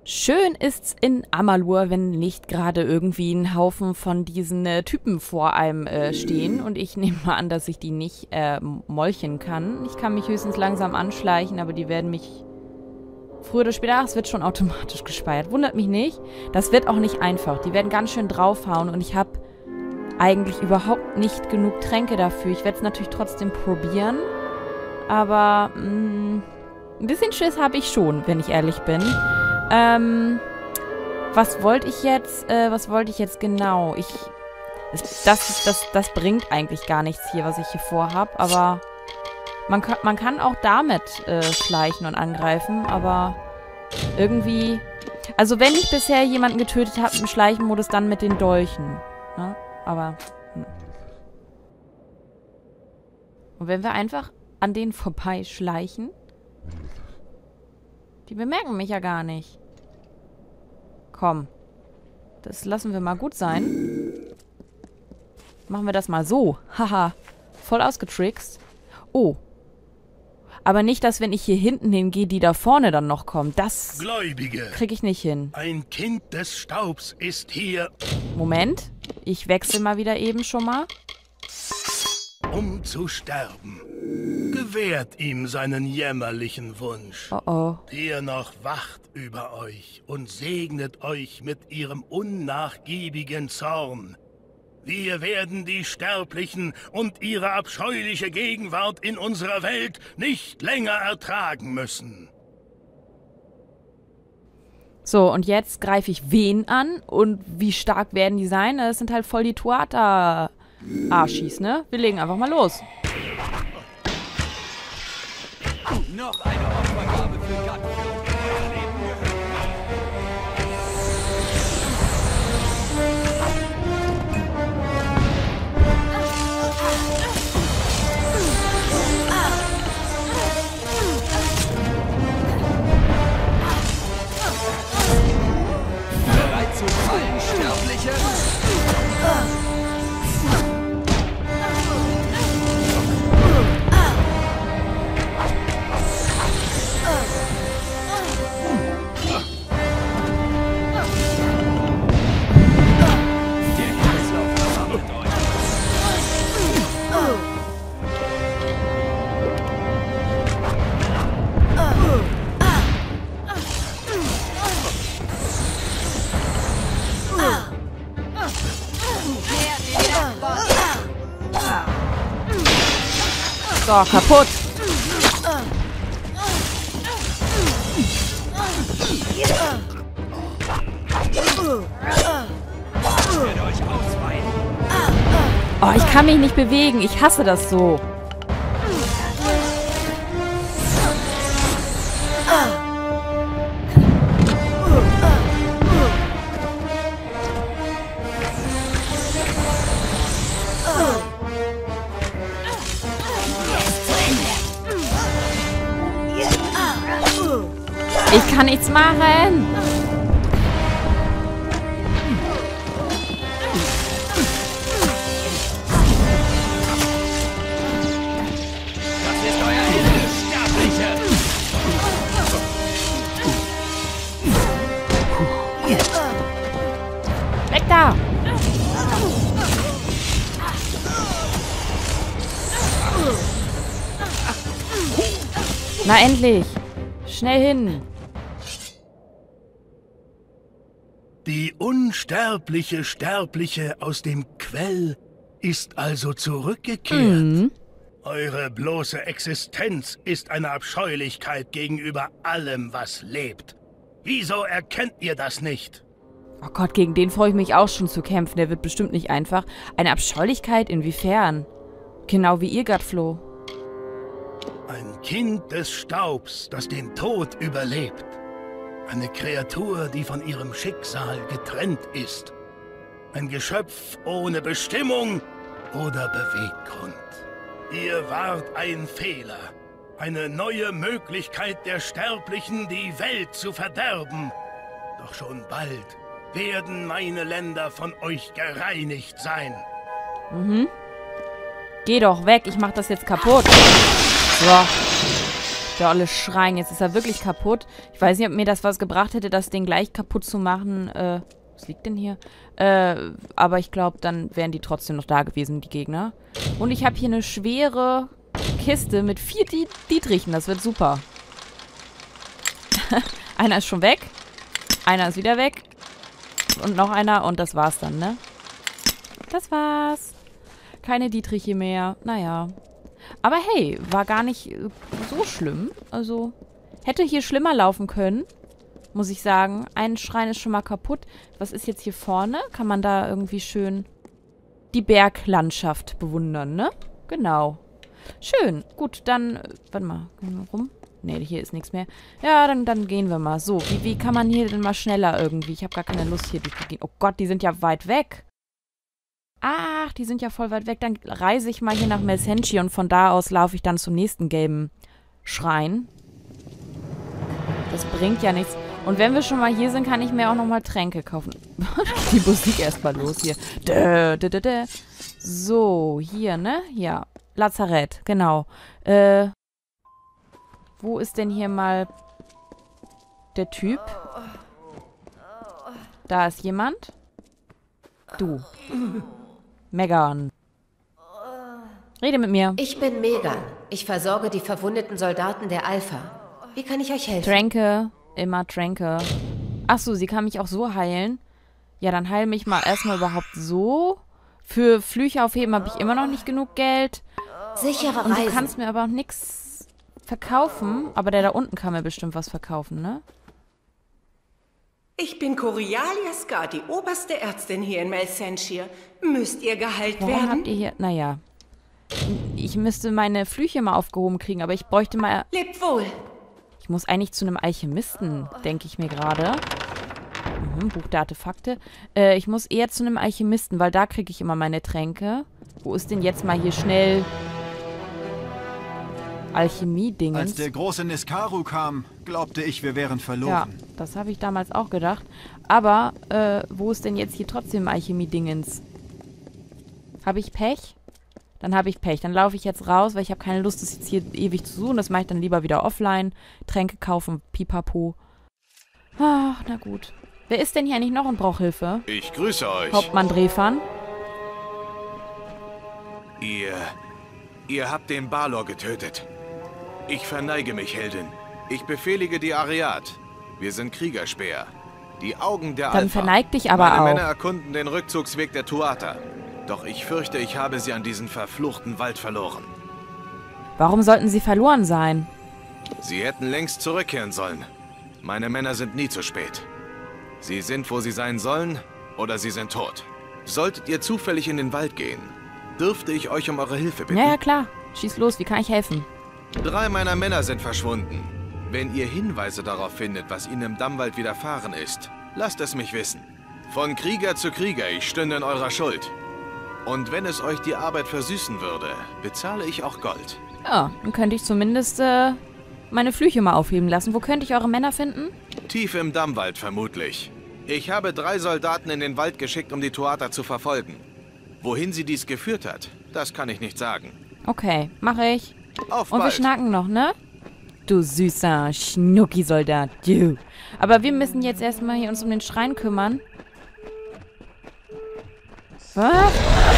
Schön ist's in Amalur, wenn nicht gerade irgendwie ein Haufen von diesen Typen vor einem stehen. Und ich nehme mal an, dass ich die nicht molchen kann. Ich kann mich höchstens langsam anschleichen, aber die werden mich früher oder später... Ach, es wird schon automatisch gespeichert. Wundert mich nicht. Das wird auch nicht einfach. Die werden ganz schön draufhauen und ich habe eigentlich überhaupt nicht genug Tränke dafür. Ich werde es natürlich trotzdem probieren. Aber ein bisschen Schiss habe ich schon, wenn ich ehrlich bin. Was wollte ich jetzt genau? Das bringt eigentlich gar nichts hier, was ich hier vorhab, aber man kann auch damit schleichen und angreifen, aber irgendwie... Also wenn ich bisher jemanden getötet habe im Schleichenmodus, dann mit den Dolchen. Ne? Aber... Und wenn wir einfach an denen vorbeischleichen... Die bemerken mich ja gar nicht. Komm. Das lassen wir mal gut sein. Machen wir das mal so. Haha. Voll ausgetrickst. Oh. Aber nicht, dass wenn ich hier hinten hingehe, die da vorne dann noch kommen. Das kriege ich nicht hin. Ein Kind des Staubs ist hier. Moment. Ich wechsle mal wieder eben schon mal. Um zu sterben. Gewährt ihm seinen jämmerlichen Wunsch. Oh oh. Der noch wacht über euch und segnet euch mit ihrem unnachgiebigen Zorn. Wir werden die Sterblichen und ihre abscheuliche Gegenwart in unserer Welt nicht länger ertragen müssen. So, und jetzt greife ich wen an? Und wie stark werden die sein? Das sind halt voll die Tuata-Arschis, ne? Wir legen einfach mal los. Noch eine Opfergabe für Gattung. Bereit zu fallen, Sterbliche? So, kaputt. Oh, ich kann mich nicht bewegen. Ich hasse das so. Ich kann nichts machen. Das ist euer Ende, Sterbliche! Weg da! Na endlich! Schnell hin! Die unsterbliche Sterbliche aus dem Quell ist also zurückgekehrt. Mhm. Eure bloße Existenz ist eine Abscheulichkeit gegenüber allem, was lebt. Wieso erkennt ihr das nicht? Oh Gott, gegen den freue ich mich auch schon zu kämpfen. Der wird bestimmt nicht einfach. Eine Abscheulichkeit? Inwiefern? Genau wie ihr, Godflow. Ein Kind des Staubs, das den Tod überlebt. Eine Kreatur, die von ihrem Schicksal getrennt ist. Ein Geschöpf ohne Bestimmung oder Beweggrund. Ihr wart ein Fehler. Eine neue Möglichkeit der Sterblichen, die Welt zu verderben. Doch schon bald werden meine Länder von euch gereinigt sein. Mhm. Geh doch weg, ich mach das jetzt kaputt. So. Der olle Schrein. Jetzt ist er wirklich kaputt. Ich weiß nicht, ob mir das was gebracht hätte, das Ding gleich kaputt zu machen. Was liegt denn hier? Aber ich glaube, dann wären die trotzdem noch da gewesen, die Gegner. Und ich habe hier eine schwere Kiste mit 4 Dietrichen. Das wird super. Einer ist schon weg. Einer ist wieder weg. Und noch einer. Und das war's dann, ne? Das war's. Keine Dietriche mehr. Naja. Aber hey, war gar nicht so schlimm. Also, hätte hier schlimmer laufen können, muss ich sagen. Ein Schrein ist schon mal kaputt. Was ist jetzt hier vorne? Kann man da irgendwie schön die Berglandschaft bewundern, ne? Genau. Schön. Gut, dann, warte mal, gehen wir rum? Ne, hier ist nichts mehr. Ja, dann gehen wir mal. So, wie kann man hier denn mal schneller irgendwie? Ich habe gar keine Lust hier durchzugehen. Oh Gott, die sind ja weit weg. Ach, die sind ja voll weit weg. Dann reise ich mal hier nach Melsenchi und von da aus laufe ich dann zum nächsten gelben Schrein. Das bringt ja nichts. Und wenn wir schon mal hier sind, kann ich mir auch nochmal Tränke kaufen. Die Musik erstmal los hier. So, hier, ne? Ja. Lazarett, genau. Wo ist denn hier mal der Typ? Da ist jemand. Du. Megan. Rede mit mir. Ich bin Megan. Ich versorge die verwundeten Soldaten der Alpha. Wie kann ich euch helfen? Tränke. Immer Tränke. Achso, sie kann mich auch so heilen. Ja, dann heil mich mal erstmal überhaupt so. Für Flüche aufheben habe ich immer noch nicht genug Geld. Sichere Und Reise. du kannst mir aber auch nichts verkaufen. Aber der da unten kann mir bestimmt was verkaufen, ne? Ich bin Corialia Scar, die oberste Ärztin hier in Melsenchi. Müsst ihr geheilt Warum werden? habt ihr hier... Naja. Ich müsste meine Flüche mal aufgehoben kriegen, aber ich bräuchte mal... Lebt wohl. Ich muss eigentlich zu einem Alchemisten, denke ich mir gerade. Buch der Artefakte. Ich muss eher zu einem Alchemisten, weil da kriege ich immer meine Tränke. Wo ist denn jetzt mal hier schnell Alchemie-Dingens? Als der große Niskaru kam, glaubte ich, wir wären verloren. Ja, das habe ich damals auch gedacht. Aber, wo ist denn jetzt hier trotzdem Alchemie-Dingens? Habe ich Pech? Dann habe ich Pech. Dann laufe ich jetzt raus, weil ich habe keine Lust, das jetzt hier ewig zu suchen. Das mache ich dann lieber wieder offline. Tränke kaufen, pipapo. Ach, na gut. Wer ist denn hier eigentlich noch und braucht Hilfe? Ich grüße euch. Hauptmann Drefan. Ihr habt den Balor getötet. Ich verneige mich, Heldin. Ich befehlige die Ariat. Wir sind Kriegerspeer. Die Augen der Alpha. Dann verneig dich aber Meine auch. Männer erkunden den Rückzugsweg der Tuatha. Doch ich fürchte, ich habe sie an diesen verfluchten Wald verloren. Warum sollten sie verloren sein? Sie hätten längst zurückkehren sollen. Meine Männer sind nie zu spät. Sie sind, wo sie sein sollen, oder sie sind tot. Solltet ihr zufällig in den Wald gehen, dürfte ich euch um eure Hilfe bitten. Ja, klar. Schieß los, wie kann ich helfen? 3 meiner Männer sind verschwunden. Wenn ihr Hinweise darauf findet, was ihnen im Dammwald widerfahren ist, lasst es mich wissen. Von Krieger zu Krieger, ich stünde in eurer Schuld. Und wenn es euch die Arbeit versüßen würde, bezahle ich auch Gold. Ja, dann könnte ich zumindest meine Flüche mal aufheben lassen. Wo könnte ich eure Männer finden? Tief im Dammwald vermutlich. Ich habe 3 Soldaten in den Wald geschickt, um die Tuatha zu verfolgen. Wohin sie dies geführt hat, das kann ich nicht sagen. Okay, mache ich. Auf Und wir bald. schnacken noch, ne? Du süßer Schnucki-Soldat, du. Aber wir müssen jetzt erstmal hier uns um den Schrein kümmern. Was?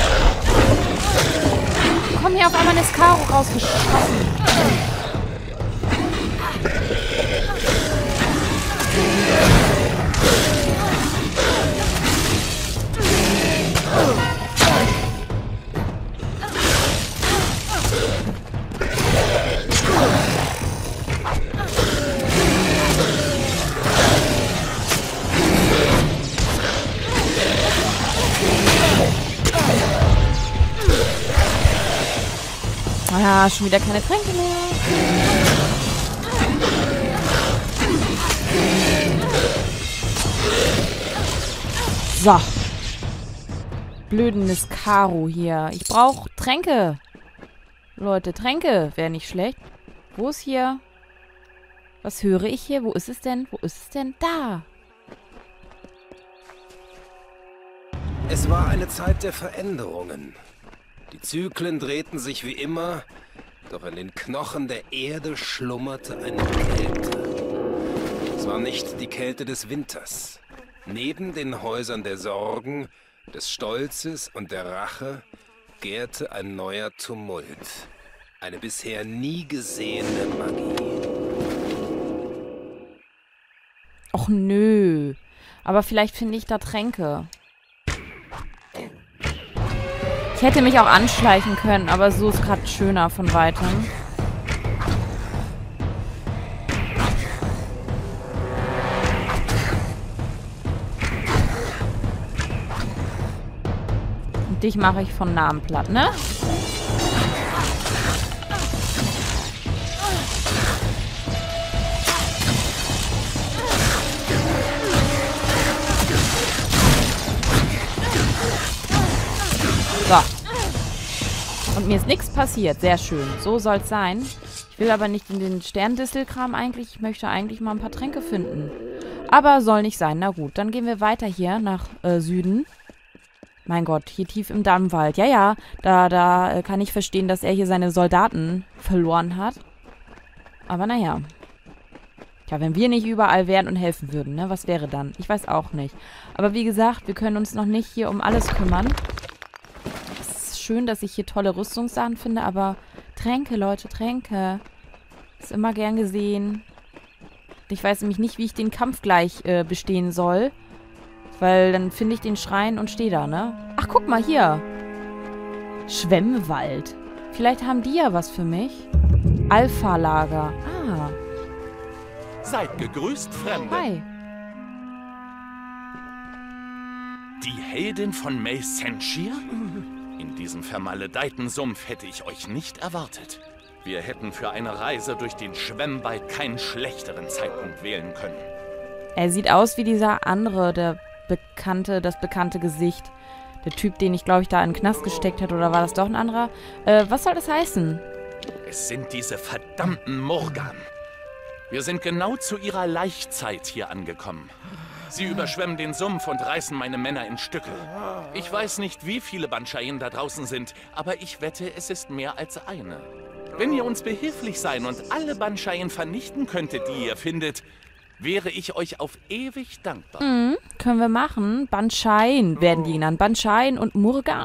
Komm hier auf einmal Niskaru rausgeschossen. Ah, schon wieder keine Tränke mehr. So. Blöden Niskaru hier. Ich brauche Tränke. Leute, Tränke wäre nicht schlecht. Wo ist hier? Was höre ich hier? Wo ist es denn? Wo ist es denn? Da. Es war eine Zeit der Veränderungen. Die Zyklen drehten sich wie immer, Doch in den Knochen der Erde schlummerte eine Kälte. Es war nicht die Kälte des Winters. Neben den Häusern der Sorgen, des Stolzes und der Rache gärte ein neuer Tumult. Eine bisher nie gesehene Magie. Och nö. Aber vielleicht finde ich da Tränke. Ich hätte mich auch anschleichen können, aber so ist gerade schöner von Weitem. Und dich mache ich von Namen platt, ne? So. Und mir ist nichts passiert. Sehr schön. So soll es sein. Ich will aber nicht in den Sterndistelkram eigentlich. Ich möchte eigentlich mal ein paar Tränke finden. Aber soll nicht sein. Na gut, dann gehen wir weiter hier nach Süden. Mein Gott, hier tief im Dammwald. Ja, ja, da kann ich verstehen, dass er hier seine Soldaten verloren hat. Aber naja. Ja, wenn wir nicht überall wären und helfen würden, ne? Was wäre dann? Ich weiß auch nicht. Aber wie gesagt, wir können uns noch nicht hier um alles kümmern. Schön, dass ich hier tolle Rüstungssachen finde, aber Tränke, Leute, Tränke. Ist immer gern gesehen. Ich weiß nämlich nicht, wie ich den Kampf gleich bestehen soll. Weil dann finde ich den Schrein und stehe da, ne? Ach, guck mal hier. Schwemmwald. Vielleicht haben die ja was für mich. Alpha-Lager. Ah. Seid gegrüßt, Fremde. Hi. Die Heldin von Mel Senshir? In diesem vermaledeiten Sumpf hätte ich euch nicht erwartet. Wir hätten für eine Reise durch den Schwemmwald keinen schlechteren Zeitpunkt wählen können. Er sieht aus wie dieser andere, das bekannte Gesicht. Der Typ, den ich, glaube ich, da in den Knast gesteckt hat. Oder war das doch ein anderer? Was soll das heißen? Es sind diese verdammten Morgan. Wir sind genau zu ihrer Laichzeit hier angekommen. Sie überschwemmen den Sumpf und reißen meine Männer in Stücke. Ich weiß nicht, wie viele Banshayen da draußen sind, aber ich wette, es ist mehr als eine. Wenn ihr uns behilflich sein und alle Banshayen vernichten könntet, die ihr findet, wäre ich euch auf ewig dankbar. Können wir machen. Banshayen werden die genannt. Banshayen und Murgan?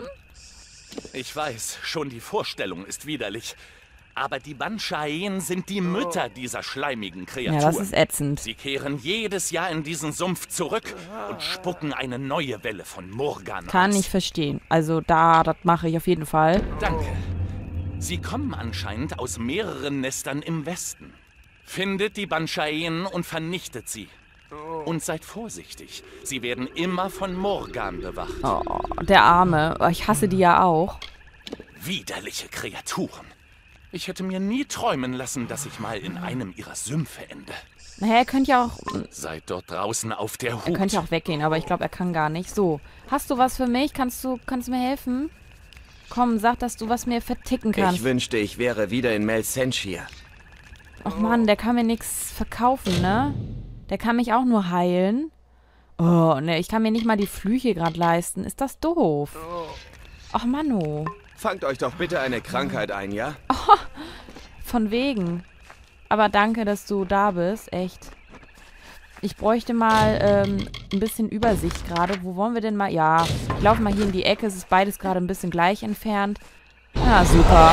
Ich weiß, schon die Vorstellung ist widerlich. Aber die Banshayen sind die Mütter dieser schleimigen Kreaturen. Ja, das ist ätzend. Sie kehren jedes Jahr in diesen Sumpf zurück und spucken eine neue Welle von Morgan aus. Kann ich verstehen. Also das mache ich auf jeden Fall. Danke. Sie kommen anscheinend aus mehreren Nestern im Westen. Findet die Banshayen und vernichtet sie. Und seid vorsichtig. Sie werden immer von Morgan bewacht. Oh, der Arme. Ich hasse die ja auch. Widerliche Kreaturen. Ich hätte mir nie träumen lassen, dass ich mal in einem ihrer Sümpfe ende. Naja, er könnte ja auch... Seid dort draußen auf der Hut. Er könnte ja auch weggehen, aber ich glaube, er kann gar nicht. So, hast du was für mich? Kannst du mir helfen? Komm, sag, dass du was mir verticken kannst. Ich wünschte, ich wäre wieder in Mel Senshir. Och Mann, der kann mir nichts verkaufen, ne? Der kann mich auch nur heilen. Oh, ne, ich kann mir nicht mal die Flüche gerade leisten. Ist das doof? Och Manno. Fangt euch doch bitte eine Krankheit ein, ja? Oh, von wegen. Aber danke, dass du da bist, echt. Ich bräuchte mal ein bisschen Übersicht gerade. Wo wollen wir denn mal? Ja, ich laufe mal hier in die Ecke. Es ist beides gerade ein bisschen gleich entfernt. Ja, super.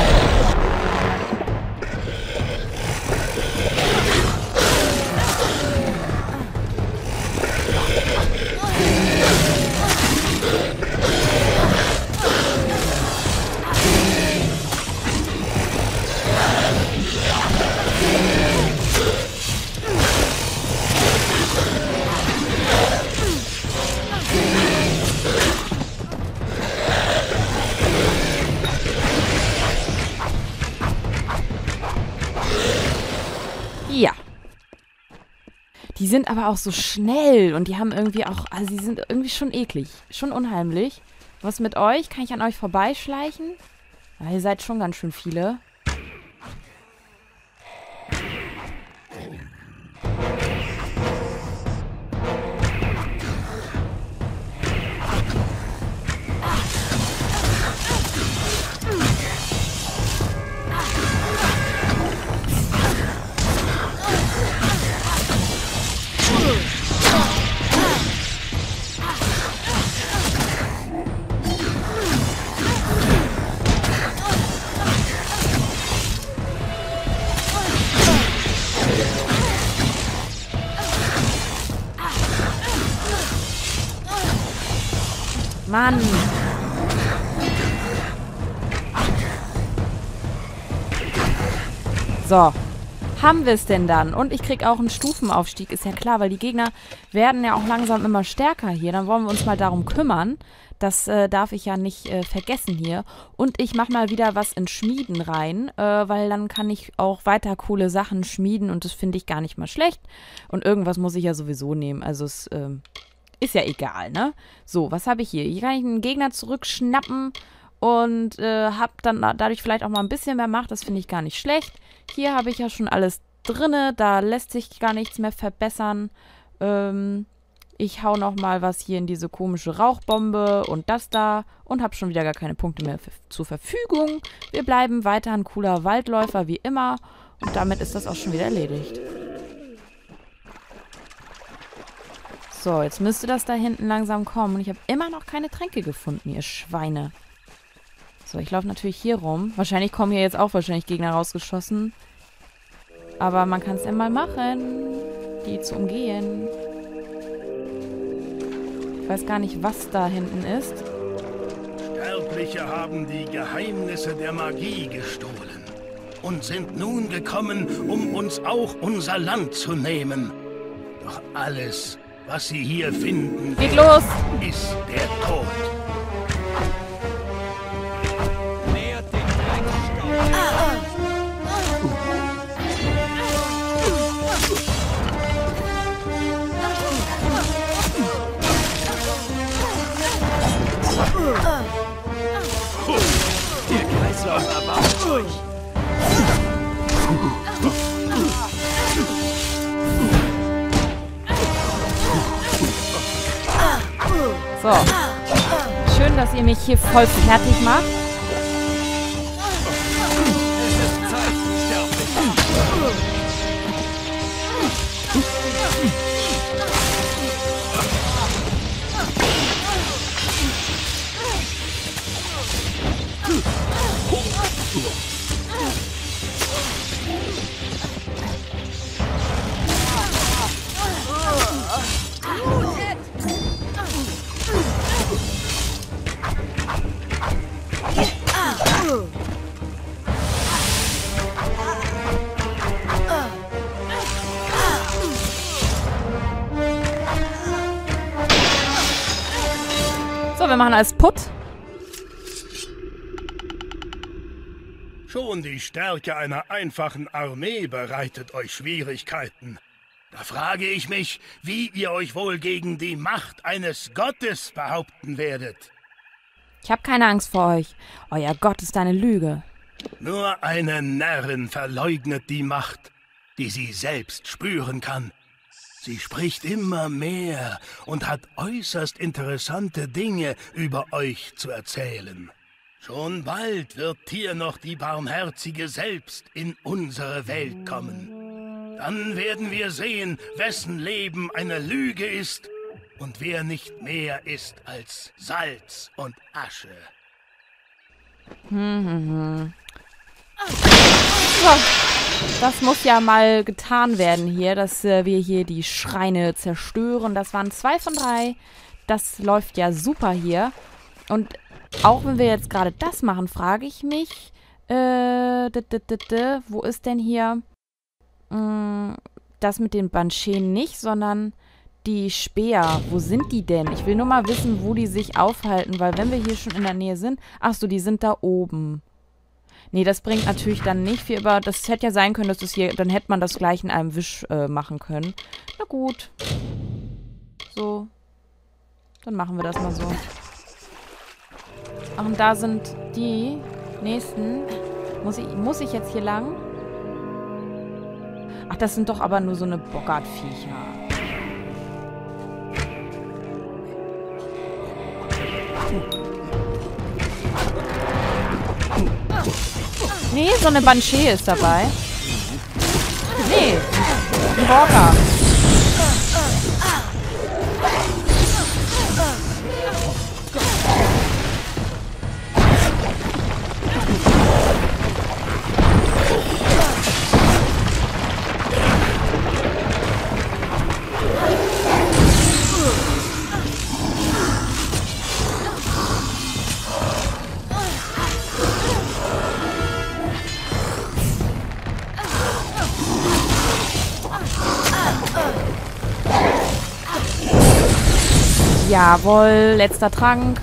Ja. Die sind aber auch so schnell und die haben irgendwie auch, also sie sind irgendwie schon eklig, schon unheimlich. Was mit euch? Kann ich an euch vorbeischleichen? Ja, ihr seid schon ganz schön viele. Mann. So. Haben wir es denn dann? Und ich krieg auch einen Stufenaufstieg, ist ja klar, weil die Gegner werden ja auch langsam immer stärker hier. Dann wollen wir uns mal darum kümmern. Das darf ich ja nicht vergessen hier. Und ich mache mal wieder was in Schmieden rein, weil dann kann ich auch weiter coole Sachen schmieden und das finde ich gar nicht mal schlecht. Und irgendwas muss ich ja sowieso nehmen, also es ist ja egal, ne? So, was habe ich hier? Hier kann ich einen Gegner zurückschnappen und habe dann dadurch vielleicht auch mal ein bisschen mehr Macht. Das finde ich gar nicht schlecht. Hier habe ich ja schon alles drinne. Da lässt sich gar nichts mehr verbessern. Ich hau noch mal was hier in diese komische Rauchbombe und das da. Und habe schon wieder gar keine Punkte mehr zur Verfügung. Wir bleiben weiter ein cooler Waldläufer wie immer. Und damit ist das auch schon wieder erledigt. So, jetzt müsste das da hinten langsam kommen. Und ich habe immer noch keine Tränke gefunden, ihr Schweine. So, ich laufe natürlich hier rum. Wahrscheinlich kommen hier jetzt auch Gegner rausgeschossen. Aber man kann es ja mal machen, die zu umgehen. Ich weiß gar nicht, was da hinten ist. Sterbliche haben die Geheimnisse der Magie gestohlen und sind nun gekommen, um uns auch unser Land zu nehmen. Doch alles, was sie hier finden, geht los, ist der Tod. Der Kreislauf erwartet euch. So. Schön, dass ihr mich hier voll fertig macht. Es ist Zeit, Sterblicher. So, wir machen alles putt. Schon die Stärke einer einfachen Armee bereitet euch Schwierigkeiten. Da frage ich mich, wie ihr euch wohl gegen die Macht eines Gottes behaupten werdet. Ich habe keine Angst vor euch. Euer Gott ist eine Lüge. Nur eine Närrin verleugnet die Macht, die sie selbst spüren kann. Sie spricht immer mehr und hat äußerst interessante Dinge über euch zu erzählen. Schon bald wird hier noch die Barmherzige selbst in unsere Welt kommen. Dann werden wir sehen, wessen Leben eine Lüge ist und wer nicht mehr ist als Salz und Asche. So, das muss ja mal getan werden hier, dass wir hier die Schreine zerstören. Das waren 2 von 3. Das läuft ja super hier. Und auch wenn wir jetzt gerade das machen, frage ich mich, wo ist denn hier das mit den Bansheen nicht, sondern die Speer. Wo sind die denn? Ich will nur mal wissen, wo die sich aufhalten, weil wenn wir hier schon in der Nähe sind... Achso, die sind da oben. Nee, das bringt natürlich dann nicht viel, aber das hätte ja sein können, dass das hier... Dann hätte man das gleich in einem Wisch machen können. Na gut. So. Dann machen wir das mal so. Ach, und da sind die nächsten. Muss ich jetzt hier lang? Ach, das sind doch aber nur so eine Boggartviecher. Nee, so eine Banshee ist dabei. Nee, ein Bogger. Jawohl, letzter Trank.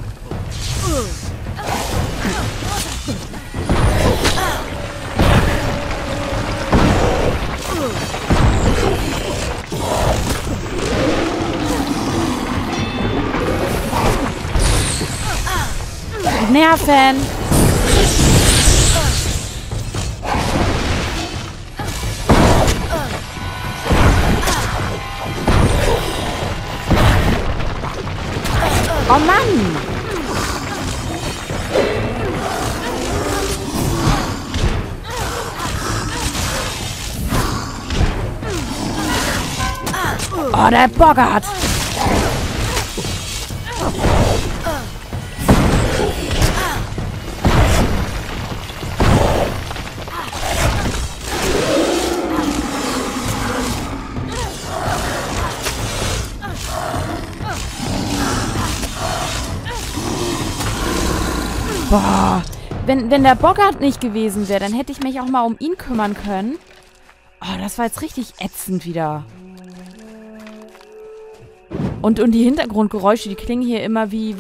Nerven. Oh Mann! Oh, der Boggart! Boah, wenn der Boggart nicht gewesen wäre, dann hätte ich mich auch mal um ihn kümmern können. Oh, das war jetzt richtig ätzend wieder. Und die Hintergrundgeräusche, die klingen hier immer wie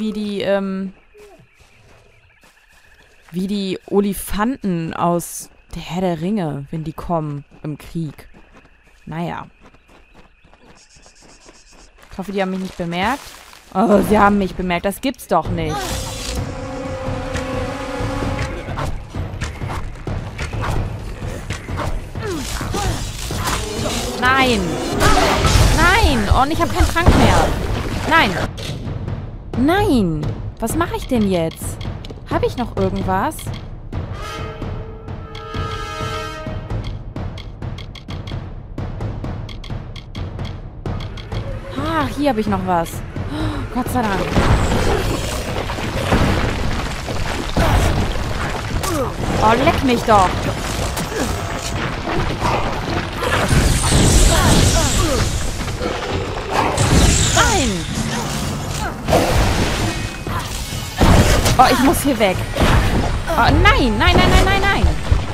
die Olifanten aus der Herr der Ringe, wenn die kommen im Krieg. Naja. Ich hoffe, die haben mich nicht bemerkt. Oh, sie haben mich bemerkt. Das gibt's doch nicht. Nein! Nein! Oh, und ich habe keinen Trank mehr. Nein! Nein! Was mache ich denn jetzt? Habe ich noch irgendwas? Ah, hier habe ich noch was. Oh, Gott sei Dank. Oh, leck mich doch! Nein! Oh, ich muss hier weg. Oh, nein, nein, nein, nein, nein, nein.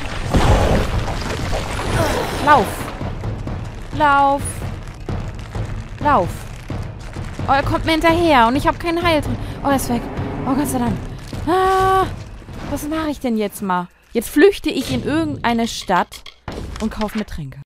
Lauf. Lauf. Lauf. Oh, er kommt mir hinterher und ich habe keinen Heil drin. Oh, er ist weg. Oh, Gott sei Dank. Ah, was mache ich denn jetzt mal? Jetzt flüchte ich in irgendeine Stadt und kaufe mir Tränke.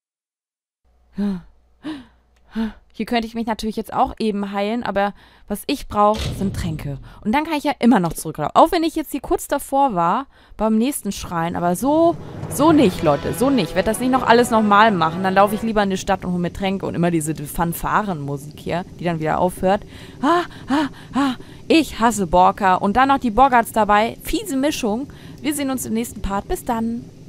Hier könnte ich mich natürlich jetzt auch eben heilen, aber was ich brauche, sind Tränke. Und dann kann ich ja immer noch zurücklaufen. Auch wenn ich jetzt hier kurz davor war, beim nächsten Schrein. Aber so nicht, Leute. So nicht. Ich werde das nicht noch alles nochmal machen. Dann laufe ich lieber in die Stadt und hole mir Tränke. Und immer diese Fanfarenmusik hier, die dann wieder aufhört. Ich hasse Borka. Und dann noch die Boggarts dabei. Fiese Mischung. Wir sehen uns im nächsten Part. Bis dann.